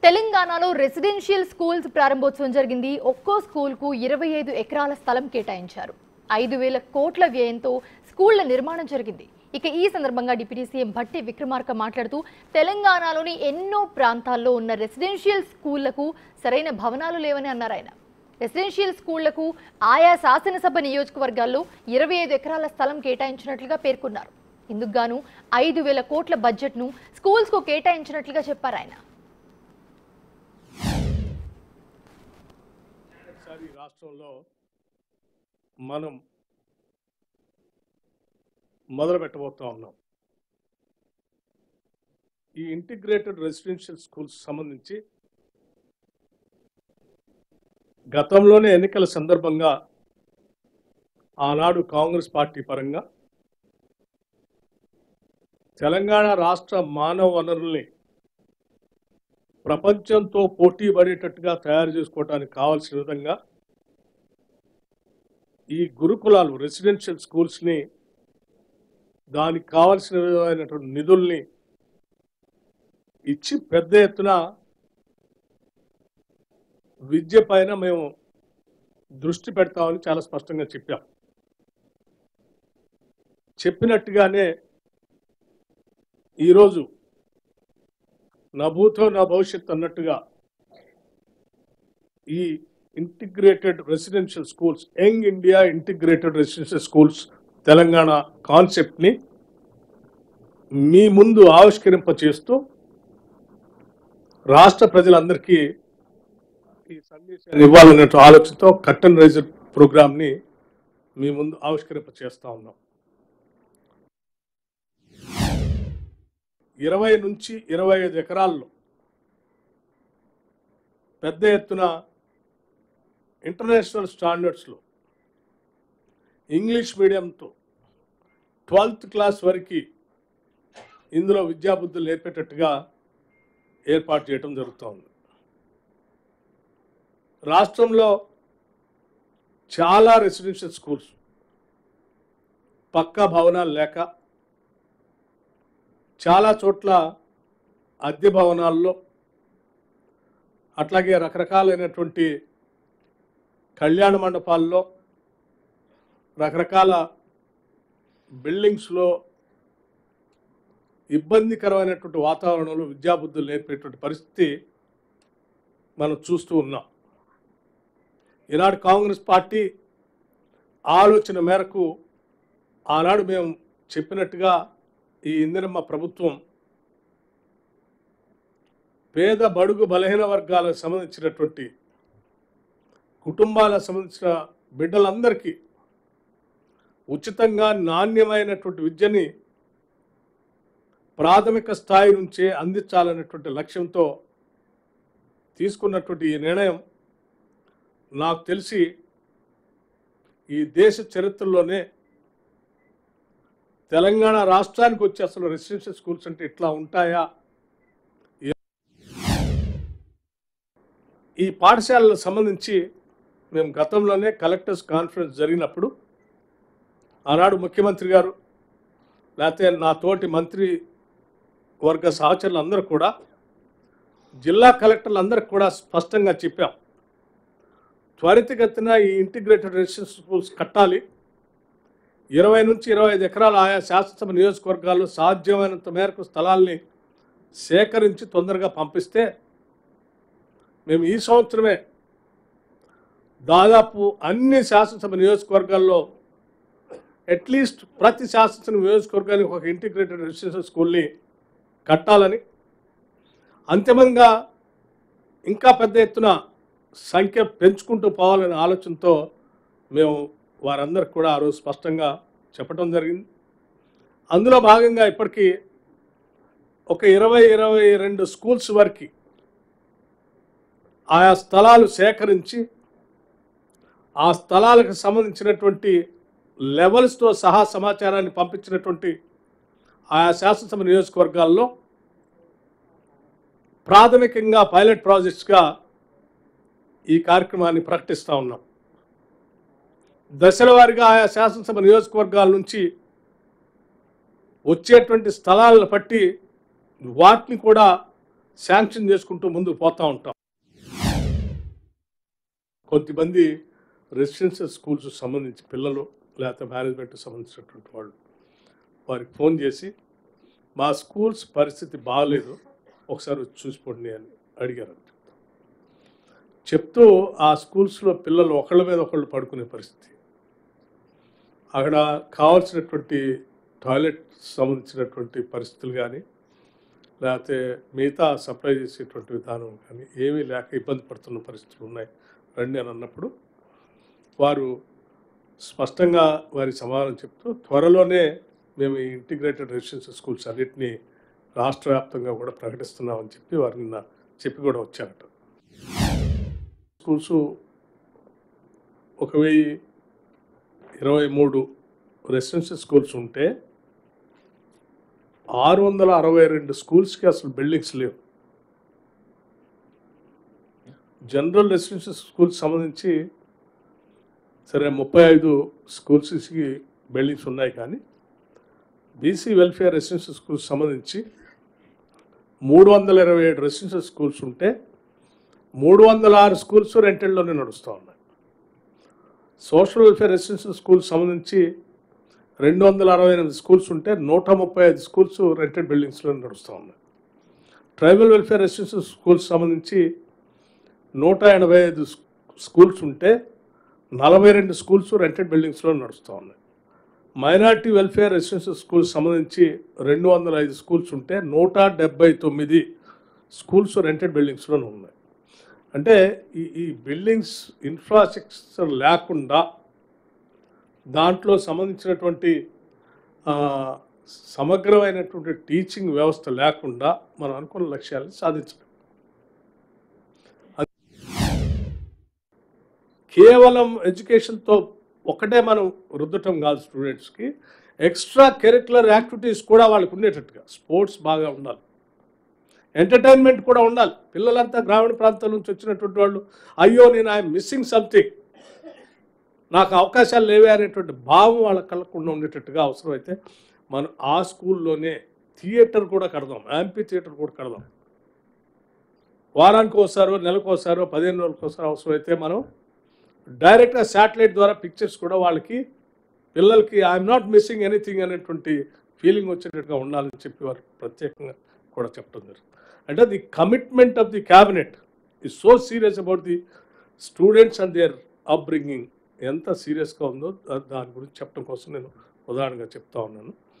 తెలంగాణలో residential schools ప్రారంభోత్సవం జరిగింది. ఒక్కో స్కూల్కు 25 ఎకరాల స్థలం కేటాయించారు. 5,000 కోట్ల వ్యయంతో స్కూళ్ల నిర్మాణం జరిగింది. ఇక ఈ సందర్భంగా డిప్యూటీ సీఎం భట్టి విక్రమార్క మాట్లాడుతూ తెలంగాణలోని ఎన్నో ప్రాంతాల్లో ఉన్న రెసిడెన్షియల్ స్కూళ్లకు సరైన భవనాలు లేవని అన్నారు. ఆయన రెసిడెన్షియల్ స్కూళ్లకు ఆయా శాసనసభ నియోజకవర్గాల్లో 25 ఎకరాల స్థలం కేటాయించినట్లుగా పేర్కొన్నారు. ఇందుకు గాను 5,000 కోట్ల బడ్జెట్ను స్కూల్స్కు కేటాయించినట్లుగా చెప్పారు. ఆయన రాష్ట్రంలో మనం మొదలు పెట్టబోతా ఉన్నాం. ఈ ఇంటిగ్రేటెడ్ రెసిడెన్షియల్ స్కూల్స్ సంబంధించి గతంలోనే ఎన్నికల సందర్భంగా ఆనాడు కాంగ్రెస్ పార్టీ పరంగా తెలంగాణ రాష్ట్ర మానవ వనరుల్ని ప్రపంచంతో పోటీ పడేటట్టుగా తయారు చేసుకోవడానికి కావాల్సిన విధంగా ఈ గురుకులాలు రెసిడెన్షియల్ స్కూల్స్ని దానికి కావాల్సిన విధమైనటువంటి నిధుల్ని ఇచ్చి పెద్ద ఎత్తున విద్య పైన మేము దృష్టి పెడతామని చాలా స్పష్టంగా చెప్పాం. చెప్పినట్టుగానే ఈరోజు నా భూతో నా భవిష్యత్ అన్నట్టుగా ఈ integrated residential schools, young India integrated residential schools Telangana కాన్సెప్ట్ని మీ ముందు ఆవిష్కరింపచేస్తూ రాష్ట్ర ప్రజలందరికీ ఈ సందేశాన్ని ఇవ్వాలనే ఆలోచనతో కర్టన్ రైజర్ ప్రోగ్రామ్ని మీ ముందు ఆవిష్కరింపచేస్తా ఉన్నాం. 20 నుంచి 25 ఎకరాల్లో పెద్ద ఎత్తున ఇంటర్నేషనల్ స్టాండర్డ్స్లో ఇంగ్లీష్ మీడియంతో 12th క్లాస్ వరకు ఇందులో విద్యాబుద్ధులు నేర్పేటట్టుగా ఏర్పాటు చేయడం జరుగుతోంది. రాష్ట్రంలో చాలా రెసిడెన్షియల్ స్కూల్స్ పక్కా భవనాలు లేక చాలా చోట్ల అద్దె భవనాల్లో అట్లాగే రకరకాలైనటువంటి కళ్యాణ మండపాల్లో రకరకాల బిల్డింగ్స్లో ఇబ్బందికరమైనటువంటి వాతావరణంలో విద్యాబుద్ధులు నేర్పేటువంటి పరిస్థితి మనం చూస్తూ ఉన్నాం. ఈనాడు కాంగ్రెస్ పార్టీ ఆలోచన మేరకు ఆనాడు మేము చెప్పినట్టుగా ఈ ఇందిరమ్మ ప్రభుత్వం పేద బడుగు బలహీన వర్గాలకు సంబంధించినటువంటి కుటుంబాలకు సంబంధించిన బిడ్డలందరికీ ఉచితంగా నాణ్యమైనటువంటి విద్యని ప్రాథమిక స్థాయి నుంచే అందించాలనేటువంటి లక్ష్యంతో తీసుకున్నటువంటి ఈ నిర్ణయం నాకు తెలిసి ఈ దేశ చరిత్రలోనే తెలంగాణ రాష్ట్రానికి వచ్చి అసలు రెసిడెన్షియల్ స్కూల్స్ అంటే ఇట్లా ఉంటాయా, ఈ పాఠశాలకు సంబంధించి మేము గతంలోనే కలెక్టర్స్ కాన్ఫరెన్స్ జరిగినప్పుడు ఆనాడు ముఖ్యమంత్రి గారు లేకపోతే నా తోటి మంత్రి వర్గ సహచరులు అందరూ కూడా జిల్లా కలెక్టర్లు అందరికి కూడా స్పష్టంగా చెప్పాం, త్వరితగతిన ఈ ఇంటిగ్రేటెడ్ రెసిడెన్షియల్ స్కూల్స్ కట్టాలి. 20 నుంచి 25 ఎకరాలు ఆయా శాసనసభ నియోజకవర్గాల్లో సాధ్యమైనంత మేరకు స్థలాల్ని సేకరించి తొందరగా పంపిస్తే మేము ఈ సంవత్సరమే దాదాపు అన్ని శాసనసభ నియోజకవర్గాల్లో అట్లీస్ట్ ప్రతి శాసనసభ నియోజకవర్గానికి ఒక ఇంటిగ్రేటెడ్ రెసిడెన్షియల్ స్కూల్ని కట్టాలని, అంతిమంగా ఇంకా పెద్ద ఎత్తున సంఖ్య పెంచుకుంటూ పోవాలనే ఆలోచనతో మేము వారందరికి కూడా ఆ రోజు స్పష్టంగా చెప్పడం జరిగింది. అందులో భాగంగా ఇప్పటికీ ఒక 20-22 స్కూల్స్ వరకు ఆయా స్థలాలు సేకరించి ఆ స్థలాలకు సంబంధించినటువంటి లెవెల్స్తో సహా సమాచారాన్ని పంపించినటువంటి ఆయా శాసనసభ నియోజకవర్గాల్లో ప్రాథమికంగా పైలట్ ప్రాజెక్ట్స్గా ఈ కార్యక్రమాన్ని ప్రకటిస్తూ ఉన్నాం. దశల వారీగా ఆయా శాసనసభ నియోజకవర్గాల నుంచి వచ్చేటువంటి స్థలాలను బట్టి వాటిని కూడా శాంక్షన్ చేసుకుంటూ ముందుకు పోతూ ఉంటాం. కొంతమంది రెసిడెన్షియల్ స్కూల్స్ సంబంధించి పిల్లలు లేకపోతే మేనేజ్మెంట్కి సంబంధించినటువంటి వాళ్ళు వారికి ఫోన్ చేసి మా స్కూల్స్ పరిస్థితి బాగాలేదు, ఒకసారి వచ్చి చూసిపోండి అని అడిగారు. చెప్తూ ఆ స్కూల్స్లో పిల్లలు ఒకళ్ళ మీద ఒకళ్ళు పడుకునే పరిస్థితి, అక్కడ కావాల్సినటువంటి టాయిలెట్ సంబంధించినటువంటి పరిస్థితులు కానీ లేకపోతే మిగతా సప్లై చేసేటువంటి విధానం కానీ ఏమీ లేక ఇబ్బంది పడుతున్న పరిస్థితులు ఉన్నాయి రండి అని అన్నప్పుడు వారు స్పష్టంగా వారి సమాధానం చెప్తూ త్వరలోనే మేము ఈ ఇంటిగ్రేటెడ్ రెసిడెన్షియల్ స్కూల్స్ అన్నింటినీ రాష్ట్ర వ్యాప్తంగా కూడా ప్రకటిస్తున్నామని చెప్పి వారు నిన్న చెప్పి కూడా వచ్చారట. స్కూల్స్ 1023 రెసిడెన్షియల్ స్కూల్స్ ఉంటే 662 స్కూల్స్కి అసలు బిల్డింగ్స్ లేవు. జనరల్ రెసిడెన్షియల్ స్కూల్స్ సంబంధించి సరే 35 స్కూల్స్కి బిల్డింగ్స్ ఉన్నాయి, కానీ బీసీ వెల్ఫేర్ రెసిడెన్షియల్ స్కూల్స్ సంబంధించి 327 రెసిడెన్షియల్ స్కూల్స్ ఉంటే 306 స్కూల్స్ రెంటెడ్లోనే నడుస్తూ ఉన్నాయి. సోషల్ వెల్ఫేర్ రెసిడెన్షియల్ స్కూల్స్ సంబంధించి 268 స్కూల్స్ ఉంటే 135 స్కూల్స్ రెంటెడ్ బిల్డింగ్స్లో నడుస్తూ ఉన్నాయి. ట్రైబల్ వెల్ఫేర్ రెసిడెన్షియల్ స్కూల్స్ సంబంధించి 185 స్కూల్స్ ఉంటే 42 స్కూల్స్ రెంటెడ్ బిల్డింగ్స్లో నడుస్తూ ఉన్నాయి. మైనారిటీ వెల్ఫేర్ రెసిడెన్షియల్ స్కూల్స్ సంబంధించి 205 స్కూల్స్ ఉంటే 179 స్కూల్స్ రెంటెడ్ బిల్డింగ్స్లోనే ఉన్నాయి. అంటే ఈ బిల్డింగ్స్ ఇన్ఫ్రాస్ట్రక్చర్ లేకుండా దాంట్లో సంబంధించినటువంటి సమగ్రమైనటువంటి టీచింగ్ వ్యవస్థ లేకుండా మనం అనుకున్న లక్ష్యాలను సాధించలేం. కేవలం ఎడ్యుకేషన్తో ఒకటే మనం రుద్దటం కాదు, స్టూడెంట్స్కి ఎక్స్ట్రా కరిక్యులర్ యాక్టివిటీస్ కూడా వాళ్ళకు ఉండేటట్టుగా స్పోర్ట్స్ బాగా ఉండాలి, ఎంటర్టైన్మెంట్ కూడా ఉండాలి. పిల్లలంతా గ్రామీణ ప్రాంతాల నుంచి వచ్చినటువంటి వాళ్ళు అయ్యో నేను ఐఎమ్ మిస్సింగ్ సంథింగ్, నాకు అవకాశాలు లేవే అనేటువంటి భావం వాళ్ళ కళ్ళకుండా ఉండేటట్టుగా అవసరమైతే మనం ఆ స్కూల్లోనే థియేటర్ కూడా కడదాం, యాంపీ థియేటర్ కూడా కడదాం. వారానికి ఒకసారో నెలకు ఒకసారో 15 రోజులకు ఒకసారి అవసరమైతే మనం డైరెక్ట్గా శాటిలైట్ ద్వారా పిక్చర్స్ కూడా వాళ్ళకి పిల్లలకి ఐఎమ్ నాట్ మిస్సింగ్ ఎనీథింగ్ అనేటువంటి ఫీలింగ్ వచ్చేటట్టుగా ఉండాలని చెప్పి వారు ప్రత్యేకంగా కూడా చెప్పడం జరుగుతుంది. అంటే the commitment of the cabinet is so serious about the students and their upbringing ఎంత సీరియస్గా ఉందో దాని గురించి చెప్పడం కోసం నేను ఉదాహరణగా చెప్తా ఉన్నాను.